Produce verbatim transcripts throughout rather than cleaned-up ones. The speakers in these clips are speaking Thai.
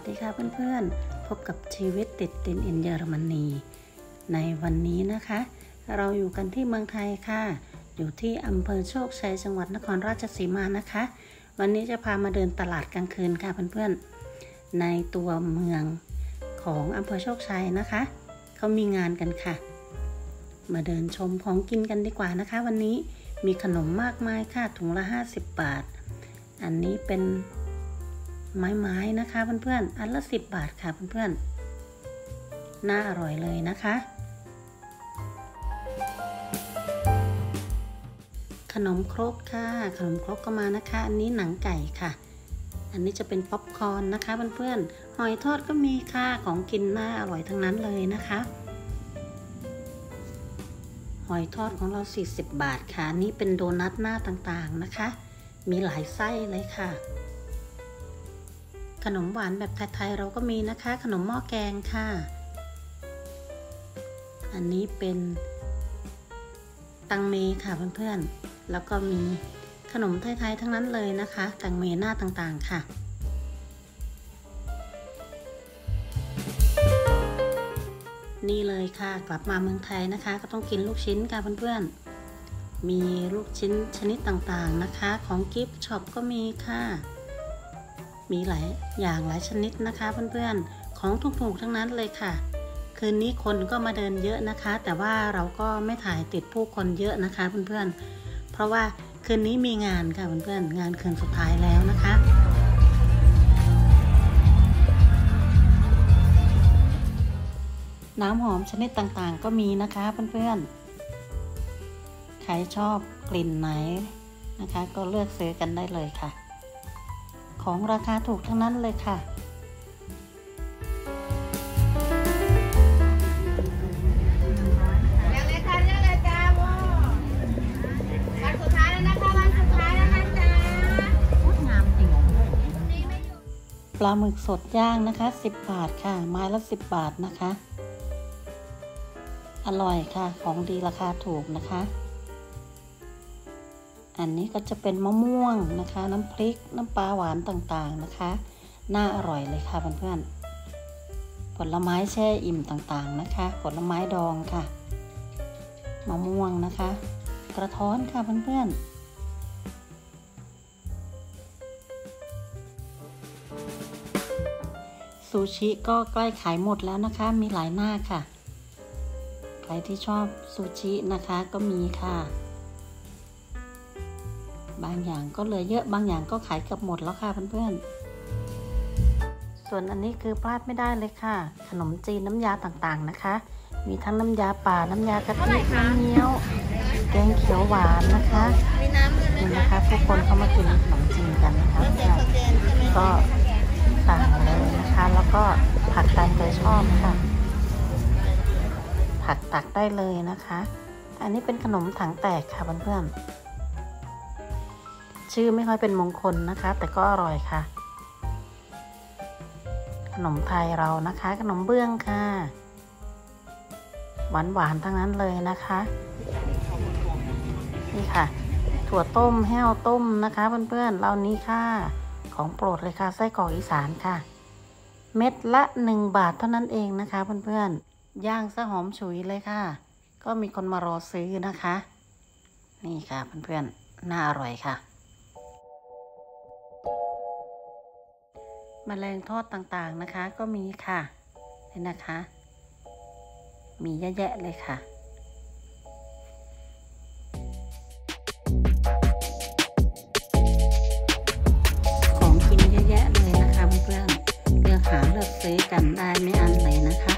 ดีค่ะเพื่อนๆพบกับชีวิตติดดินอินเยอรมนีในวันนี้นะคะเราอยู่กันที่เมืองไทยค่ะอยู่ที่อำเภอโชคชัยจังหวัดนครราชสีมานะคะวันนี้จะพามาเดินตลาดกลางคืนค่ะเพื่อนๆในตัวเมืองของอำเภอโชคชัยนะคะเขามีงานกันค่ะมาเดินชมของกินกันดีกว่านะคะวันนี้มีขนมมากมายค่ะถุงละห้าสิบบาทอันนี้เป็นไม้ๆนะคะเพื่อนๆอันละสิบบาทค่ะเพื่อนๆน่าอร่อยเลยนะคะขนมครกค่ะขนมครกก็มานะคะอันนี้หนังไก่ค่ะอันนี้จะเป็นป๊อปคอร์นนะคะเพื่อนๆหอยทอดก็มีค่ะของกินน่าอร่อยทั้งนั้นเลยนะคะหอยทอดของเราสี่สิบบาทค่ะนี่เป็นโดนัทหน้าต่างๆนะคะมีหลายไส้เลยค่ะขนมหวานแบบไทยๆเราก็มีนะคะขนมหม้อแกงค่ะอันนี้เป็นตังเมค่ะเพื่อนๆแล้วก็มีขนมไทยๆทั้งนั้นเลยนะคะตังเมหน้าต่างๆค่ะนี่เลยค่ะกลับมาเมืองไทยนะคะก็ต้องกินลูกชิ้นค่ะเพื่อนๆมีลูกชิ้นชนิดต่างๆนะคะของกิฟต์ช็อปก็มีค่ะมีหลายอย่างหลายชนิดนะคะเพื่อนๆของถูกๆทั้งนั้นเลยค่ะคืนนี้คนก็มาเดินเยอะนะคะแต่ว่าเราก็ไม่ถ่ายติดผู้คนเยอะนะคะเพื่อนๆเพราะว่าคืนนี้มีงานค่ะเพื่อนๆงานคืนสุดท้ายแล้วนะคะน้ำหอมชนิดต่างๆก็มีนะคะเพื่อนๆใครชอบกลิ่นไหนนะคะก็เลือกซื้อกันได้เลยค่ะของราคาถูกทั้งนั้นเลยค่ะเรียกเลยค่ะเรียกเลยจ้าโว้วันสุดท้ายแล้วนะคะวันสุดท้ายแล้วนะจ๊ะงามจริงปลาหมึกสดย่างนะคะสิบบาทค่ะไม้ละสิบบาทนะคะอร่อยค่ะของดีราคาถูกนะคะอันนี้ก็จะเป็นมะม่วงนะคะน้ำพริกน้ำปลาหวานต่างๆนะคะน่าอร่อยเลยค่ะเพื่อนๆผลไม้แช่อิ่มต่างๆนะคะผลไม้ดองค่ะมะม่วงนะคะกระท้อนค่ะเพื่อนๆซูชิก็ใกล้ขายหมดแล้วนะคะมีหลายหน้าค่ะใครที่ชอบซูชินะคะก็มีค่ะบางอย่างก็เหลือเยอะบางอย่างก็ขายเกือบหมดแล้วค่ะเพื่อนๆส่วนอันนี้คือพลาดไม่ได้เลยค่ะขนมจีนน้ำยาต่างๆนะคะมีทั้งน้ำยาป่าน้ำยากะทิน้ำเงี้ยวแกงเขียวหวานนะคะนี่นะคะทุกคนเข้ามากินขนมจีนกันนะคะก็สั่งเลยนะคะแล้วก็ผักตามใจชอบค่ะผักตักได้เลยนะคะอันนี้เป็นขนมถังแตกค่ะเพื่อนๆชื่อไม่ค่อยเป็นมงคลนะคะแต่ก็อร่อยค่ะขนมไทยเรานะคะขนมเบื้องค่ะหวานหวานทั้งนั้นเลยนะคะนี่ค่ะถั่วต้มแห้วต้มนะคะเพื่อนๆเหล่านี้ค่ะของโปรดเลยค่ะไส้กรอกอีสานค่ะเม็ดละหนึ่งบาทเท่านั้นเองนะคะเพื่อนๆย่างซะหอมฉุยเลยค่ะก็มีคนมารอซื้อนะคะนี่ค่ะเพื่อนๆน่าอร่อยค่ะแมลงทอดต่างๆนะคะก็มีค่ะนี่นะคะมีเยอะแยะเลยค่ะของกินเยอะแยะเลยนะคะเพื่อนๆเลือกหาเลือกซื้อกันได้ไม่อั้นเลยนะคะ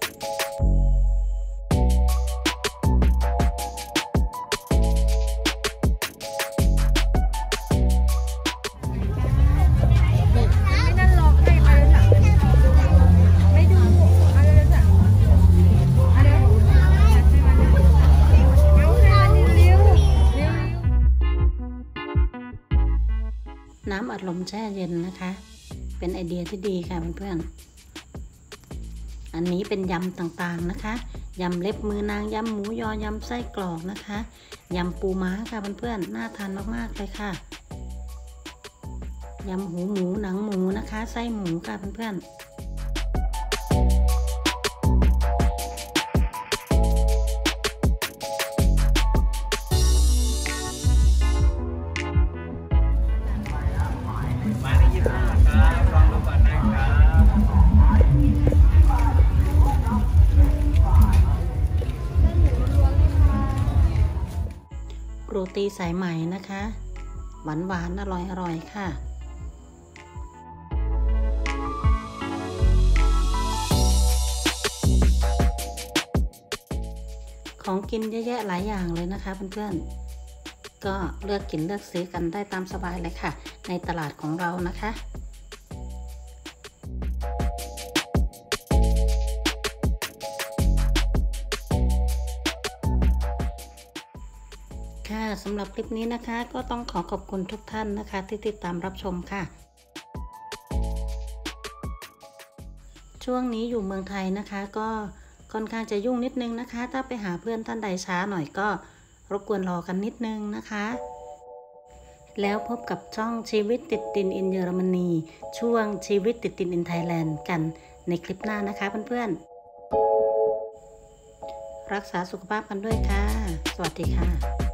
น้ำอัดลมแช่เย็นนะคะเป็นไอเดียที่ดีค่ะเพื่อนๆอันนี้เป็นยำต่างๆนะคะยำเล็บมือนางยำหมูยอยำไส้กรอกนะคะยำปูม้าค่ะเพื่อนๆน่าทานมากๆเลยค่ะยำหูหมูหนังหมูนะคะไส้หมูค่ะเพื่อนๆมาที่ยี่สิบห้าครับลองดูก่อนนะครับโรตีสายไหมนะคะหวานหวานอร่อยอร่อยค่ะของกินเยอะแยะหลายอย่างเลยนะคะเพื่อนๆก็เลือกกินเลือกซื้อกันได้ตามสบายเลยค่ะในตลาดของเรานะคะค่ะสำหรับคลิปนี้นะคะก็ต้องขอขอบคุณทุกท่านนะคะที่ติดตามรับชมค่ะช่วงนี้อยู่เมืองไทยนะคะก็ค่อนข้างจะยุ่งนิดนึงนะคะถ้าไปหาเพื่อนท่านใดช้าหน่อยก็รบกวนรอกันนิดนึงนะคะแล้วพบกับช่องชีวิตติดดินอินเยอรมนีช่วงชีวิตติดดินอินไทยแลนด์กันในคลิปหน้านะคะเพื่อนๆรักษาสุขภาพกันด้วยค่ะสวัสดีค่ะ